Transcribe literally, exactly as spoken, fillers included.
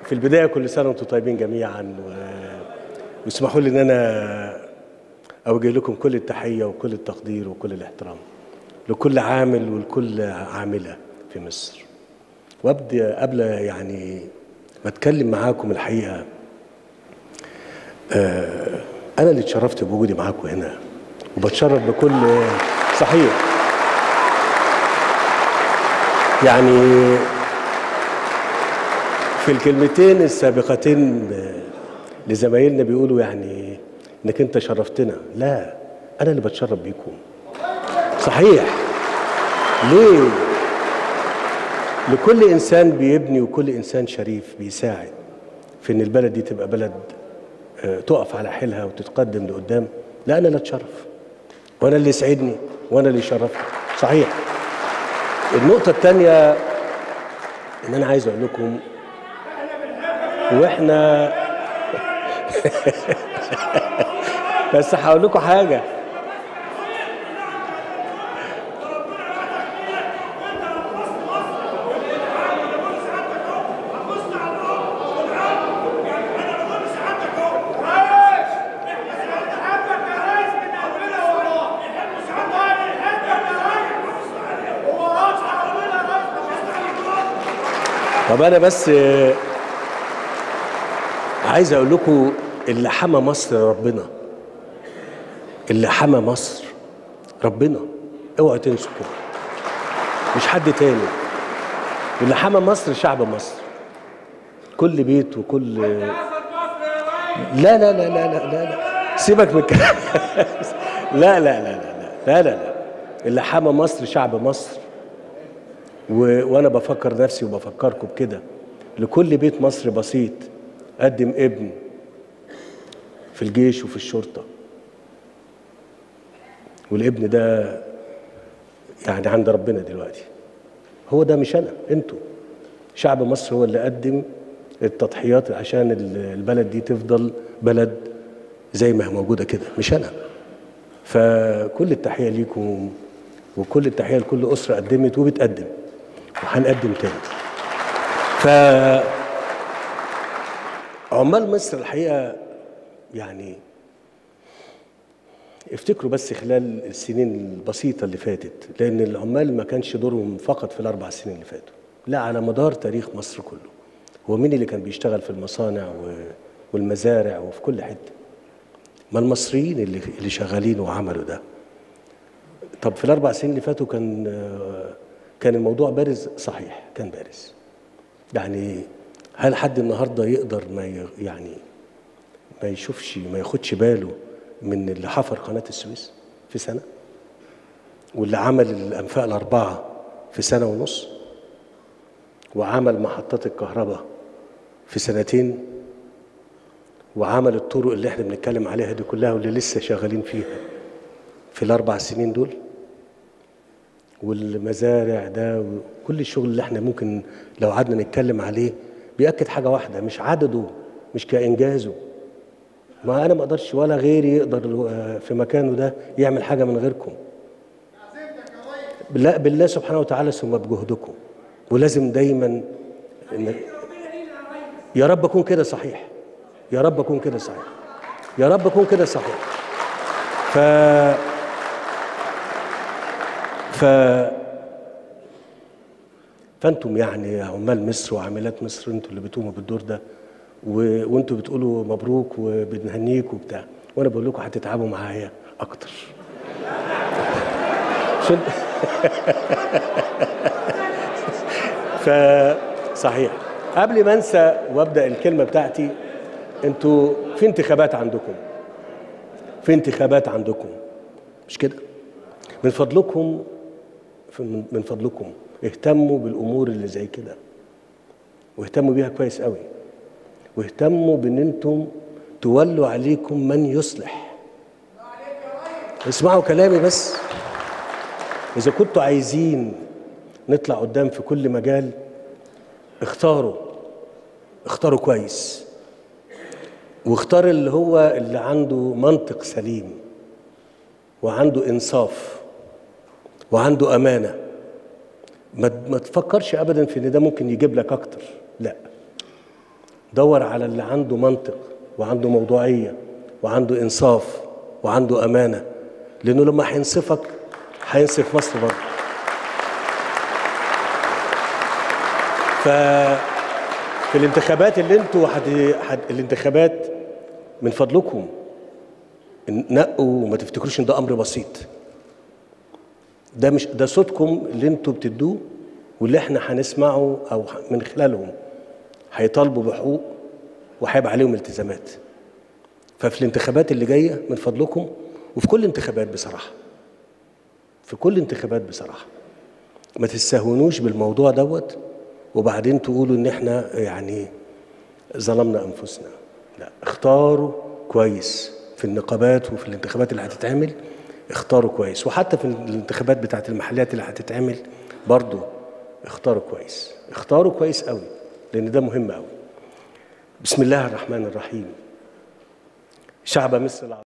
في البداية كل سنة وانتم طيبين جميعا، واسمحوا لي ان انا اوجه لكم كل التحية وكل التقدير وكل الاحترام لكل عامل ولكل عاملة في مصر. وابدا قبل يعني ما اتكلم معاكم الحقيقة، آه انا اللي اتشرفت بوجودي معاكم هنا، وبتشرف بكل صحيح يعني في الكلمتين السابقتين لزمايلنا بيقولوا يعني انك انت شرفتنا. لا، انا اللي بتشرف بيكم صحيح. ليه؟ لكل انسان بيبني وكل انسان شريف بيساعد في ان البلد دي تبقى بلد تقف على حيلها وتتقدم لقدام. لا، انا اللي اتشرف، وانا اللي يسعدني، وانا اللي يشرفني صحيح. النقطة الثانية ان انا عايز اقول لكم، واحنا بس هقول لكم حاجة. طب انا بس عايز اقول لكم، اللي حمى مصر ربنا، اللي حمى مصر ربنا، اوعوا تنسوا كده، مش حد تاني. اللي حمى مصر شعب مصر، كل بيت وكل لا لا لا لا لا لا, لا. سيبك من الكلام لا لا لا لا لا لا لا اللي حمى مصر شعب مصر. و... وانا بفكر نفسي وبفكركم بكده، لكل بيت مصري بسيط قدم ابن في الجيش وفي الشرطة، والابن ده يعني عند ربنا دلوقتي. هو ده مش انا، انتوا شعب مصر هو اللي قدم التضحيات عشان البلد دي تفضل بلد زي ما هي موجودة كده، مش انا. فكل التحية ليكم وكل التحية لكل أسرة قدمت وبتقدم وهنقدم تاني. ف عمال مصر الحقيقة يعني افتكروا بس خلال السنين البسيطة اللي فاتت، لأن العمال ما كانش دورهم فقط في الأربع سنين اللي فاتوا، لا، على مدار تاريخ مصر كله. هو مين اللي كان بيشتغل في المصانع والمزارع وفي كل حتة؟ ما المصريين اللي اللي شغالين وعملوا ده. طب في الأربع سنين اللي فاتوا كان كان الموضوع بارز صحيح، كان بارز. يعني هل حد النهارده يقدر ما يعني ما يشوفش ما ياخدش باله من اللي حفر قناة السويس في سنة، واللي عمل الأنفاق الأربعة في سنة ونص، وعمل محطات الكهرباء في سنتين، وعمل الطرق اللي احنا بنتكلم عليها دي كلها واللي لسه شغالين فيها في الأربع سنين دول، والمزارع ده وكل الشغل اللي احنا ممكن لو قعدنا نتكلم عليه بيأكد حاجة واحدة، مش عدده، مش كإنجازه. ما أنا ما أقدرش ولا غيري يقدر في مكانه ده يعمل حاجة من غيركم. لا، بالله سبحانه وتعالى ثم بجهدكم. ولازم دايما إن يا رب أكون كده صحيح، يا رب أكون كده صحيح، يا رب أكون كده صحيح. ف ف فأنتم يعني عمال مصر وعاملات مصر، أنتم اللي بتقوموا بالدور ده، و... وأنتم بتقولوا مبروك وبنهنيك وبتاع، وأنا بقول لكم هتتعبوا معايا أكتر. عشان فصحيح قبل ما أنسى وأبدأ الكلمة بتاعتي، أنتوا في انتخابات عندكم، في انتخابات عندكم، مش كده؟ من فضلكم من فضلكم اهتموا بالامور اللي زي كده، واهتموا بيها كويس قوي، واهتموا بان انتم تولوا عليكم من يصلح. اسمعوا كلامي بس. اذا كنتوا عايزين نطلع قدام في كل مجال، اختاروا اختاروا كويس، واختار اللي هو اللي عنده منطق سليم وعنده انصاف وعنده امانه. ما تفكرش ابدا في ان ده ممكن يجيب لك اكتر، لا، دور على اللي عنده منطق وعنده موضوعية وعنده إنصاف وعنده أمانة، لأنه لما هينصفك هينصف مصر برضه. ففي الانتخابات اللي انتوا حد... حد... الانتخابات من فضلكم نقوا وما تفتكروش ان ده امر بسيط. ده مش ده صوتكم اللي انتوا بتدوه واللي احنا هنسمعه او من خلالهم هيطالبوا بحقوق وهيبقى عليهم التزامات. ففي الانتخابات اللي جايه من فضلكم، وفي كل انتخابات بصراحه، في كل انتخابات بصراحه ما تستهونوش بالموضوع دوت وبعدين تقولوا ان احنا يعني ظلمنا انفسنا. لا، اختاروا كويس في النقابات وفي الانتخابات اللي هتتعمل، اختاروا كويس، وحتى في الانتخابات بتاعت المحليات اللي هتتعمل برضو اختاروا كويس، اختاروا كويس قوي، لان ده مهم قوي. بسم الله الرحمن الرحيم. شعب مصر العظيم